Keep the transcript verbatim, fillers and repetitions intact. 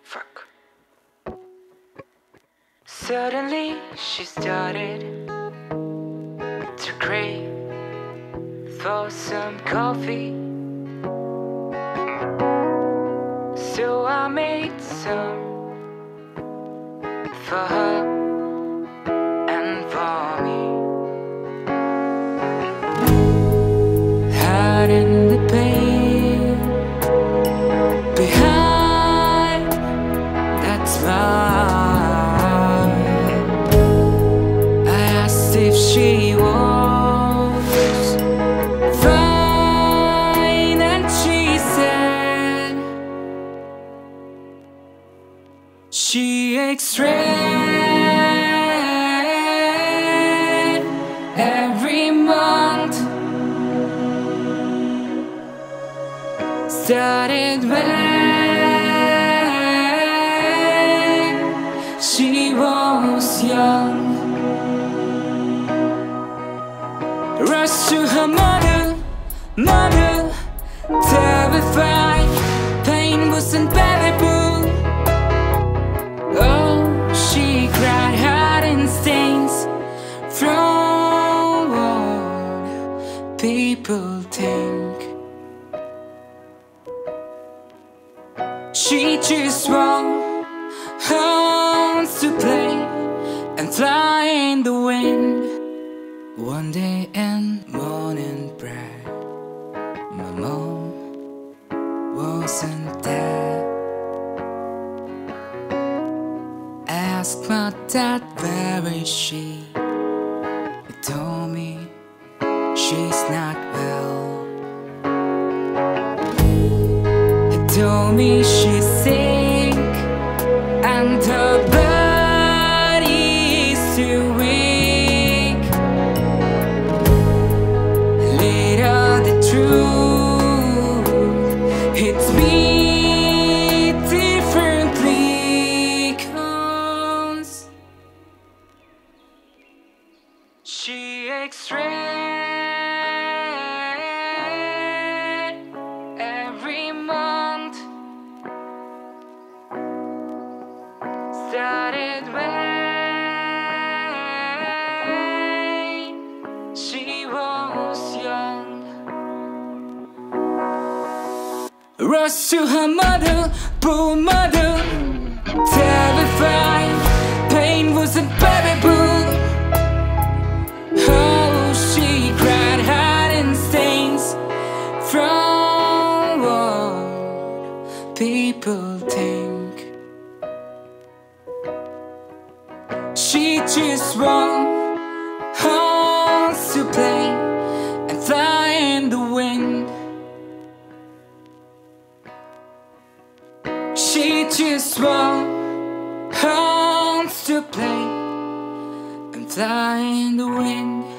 Fuck. Suddenly she started to crave for some coffee, so I made some for her and for me. Hiding the pain behind that smile, I asked if she was fine, and she said she x-rayed every month. Started when she was young. Rushed to her mother, mother, terrified. Pain was unbearable. Oh, she cried, hiding stains from what people think. She just wants to play and fly in the wind. One day in morning prayer, my mom wasn't there. I asked my dad, where is she? He told me she's not well. Told me she's sick and her body is too weak. Later the truth hits me differently, 'cause she x-rayed every month. Started when she was young. Rushed to her mother, poor mother, terrified. Pain was unbearable. Oh, she cried, hiding stains from what people think. She just wants to play and fly in the wind. She just wants to play and fly in the wind.